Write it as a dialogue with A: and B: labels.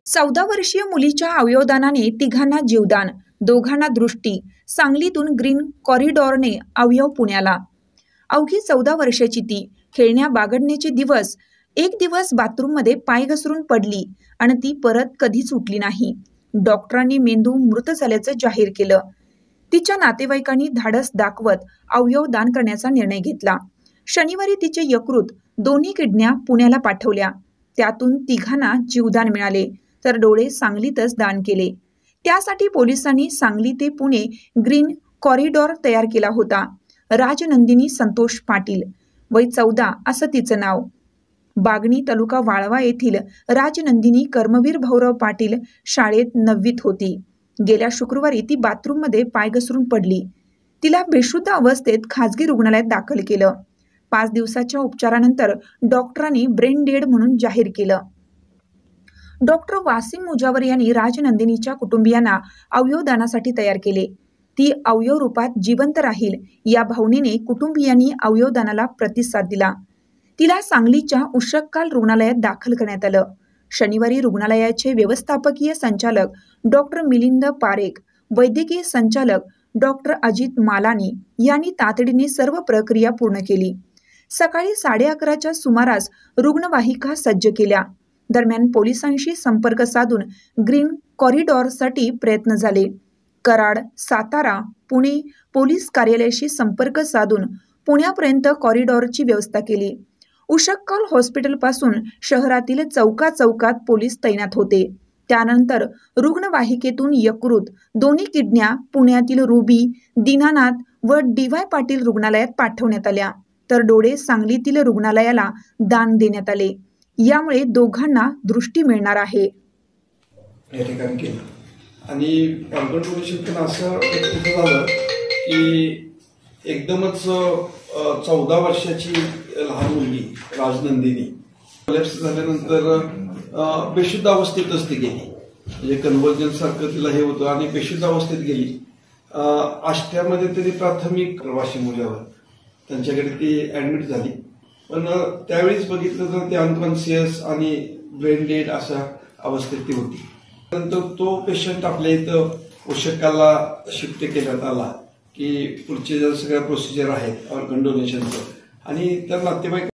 A: 14 वर्षीय मुलीच्या अवयवदानाने तिघांना जीवदान, दोघांना दृष्टी. सांगलीतून ग्रीन कॉरिडॉरने अवयव पुण्याला. अवघी 14 वर्षाची ती. खेळण्या बागडण्याचे दिवस. एक दिवस बाथरूममध्ये पाय घसरून पडली आणि ती परत कधीच उठली नाही. डॉक्टरांनी मेंदू मृत झाल्याचं जाहीर केलं. तिच्या नातेवाईकांनी धाडस दाखवत अवयव दान करण्याचा निर्णय घेतला. शनिवारी तिचे यकृत, दोन्ही किडन्या पुण्याला पाठवल्या. त्यातून तिघांना जीवदान मिळाले, तर डोळे सांगलीतच दान केले. त्यासाठी पोलिसांनी सांगली ते पुणे ग्रीन कॉरिडॉर तयार केला होता. राजनंदिनी संतोष पाटील, वय 14 असं तिचं नाव. बागणी तालुका वाळवा येथील राजनंदिनी कर्मवीर भाऊराव पाटील शाळेत 9वीत होती. गेल्या शुक्रवारी ती बाथरूममध्ये पाय घसरून पडली. तिला बेशुद्ध अवस्थेत खासगी रुग्णालयात दाखल केलं. 5 दिवसाच्या उपचारानंतर डॉक्टरांनी ब्रेन डेड म्हणून जाहीर केलं. डॉक्टर वासिम मुजावर यांनी राजनंदिनीच्या कुटुंबियांना अवयवदानासाठी तयार केले. ती अवयव रूपात जिवंत राहील या भावनेने कुटुंबियांनी अवयवदानाला प्रतिसाद दिला. तिला सांगलीच्या उशक्काल रुग्णालयात दाखल करण्यात आलं. शनिवारी रुग्णालयाचे व्यवस्थापकीय संचालक डॉक्टर मिलिंद पारेख, वैद्यकीय संचालक डॉक्टर अजित मालानी यांनी तातडीने सर्व प्रक्रिया पूर्ण केली. सकाळी 11:30च्या सुमारास रुग्णवाहिका सज्ज केल्या. दरम्यान पोलिसांशी संपर्क साधून ग्रीन कॉरिडॉरसाठी प्रयत्न झाले. कराड, सातारा, पुणे पोलीस कार्यालयाशी संपर्क साधून पुण्यापर्यंत कॉरिडॉरची व्यवस्था केली. उशक्काल हॉस्पिटलपासून शहरातील चौकात पोलीस तैनात होते. त्यानंतर रुग्णवाहिकेतून यकृत, दोन्ही किडन्या पुण्यातील रुबी, दीनानाथ व DY पाटील रुग्णालयात पाठवण्यात आल्या, तर डोळे सांगलीतील रुग्णालयाला दान देण्यात आले. यामुळे दोघांना दृष्टी मिळणार आहे.
B: या ठिकाणी केलं आणि ऑर्गन डोनेशन पण असं झालं की एकदमच 14 वर्षाची लहान मुलगी राजनंदिनी कोलॅप्स झाल्यानंतर बेशुद्ध अवस्थेतच ती गेली. म्हणजे कन्व्हर्जन सारखं तिला हे होतं आणि बेशुद्ध अवस्थेत गेली. आष्ट्यामध्ये तरी प्राथमिक वाशिम मुजावर त्यांच्याकडे ती ऍडमिट झाली. पण त्यावेळीच बघितलं तर ते अनकॉन्शियस आणि ब्रेन डेड अशा अवस्थेत ती होती. नंतर तो पेशंट आपल्या इथं उशक्कालला शिफ्ट केल्यात आला की पुढचे ज्या सगळ्या प्रोसिजर आहेत ऑर्गन डोनेशनचं आणि त्या नातेवाईक